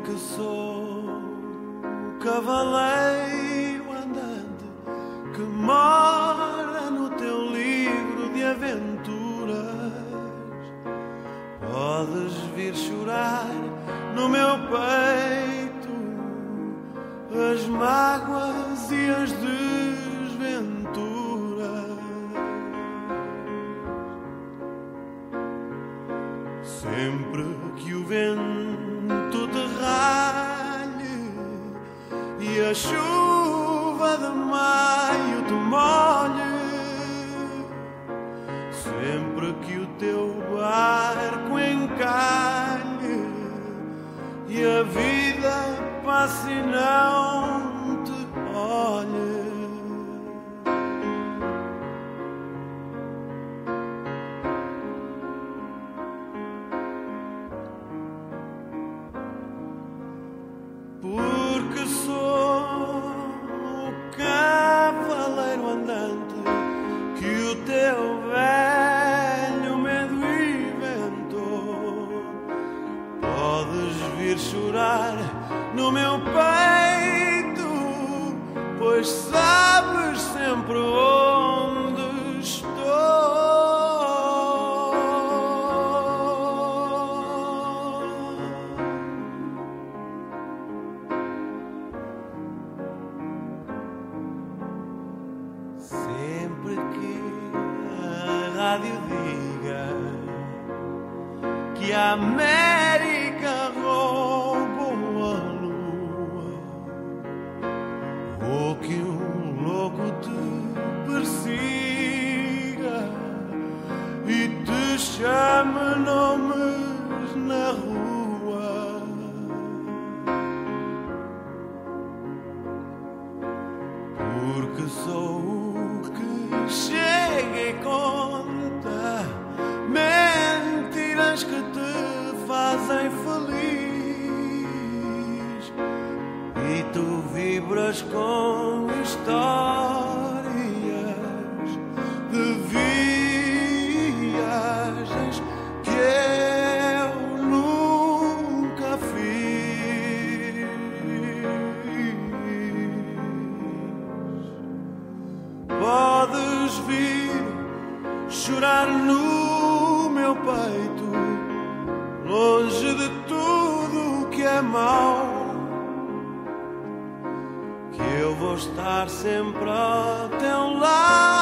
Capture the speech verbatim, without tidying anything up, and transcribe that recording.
porque sou o cavaleiro andante que mora no teu livro de aventuras. Podes vir chorar no meu peito as mágoas e as desventuras. Sempre que o vento te ralhe e a chuva de maio te molhe, sempre que o teu barco encalhe e a vida passe e não te olhe, porque sou o cavaleiro andante que o teu velho medo inventou. Podes vir chorar no meu peito, pois sabes sempre onde estou. Sempre que a rádio diga que a América roubou a lua, ou que um louco te persiga e te chame nomes na rua, porque sou o que chega e conta mentiras que te fazem feliz, e tu vibras com histórias de viagens que eu nunca fiz. Podes vir chorar no meu peito, longe de tudo o que é mau, que eu vou estar sempre ao teu lado.